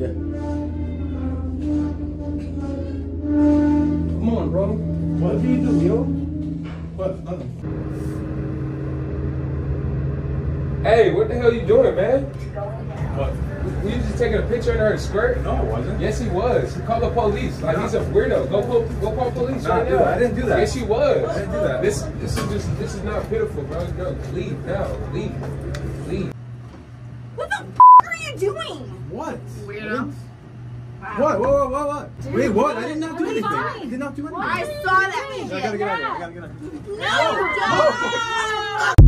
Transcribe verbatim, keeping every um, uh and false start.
Yeah. Come on, bro. What do you do, yo? What? Nothing. Hey, what the hell are you doing, man? What? Were you just taking a picture in her skirt? No, I wasn't. Yes, he was. He called the police. Like, nah. He's a weirdo. Go call, go call police nah, right dude, now. I didn't do that. Yes, he was. I didn't do that. This, this is just, this is not pitiful, bro. No, leave now. Leave. Leave. What the f are you doing? What? Weirdo. Wow. What? What? What? What? What? Dude, Wait, what? I did not do anything. fine. I did not do anything. I saw that. I gotta get out of here. I gotta get out of here. No, don't.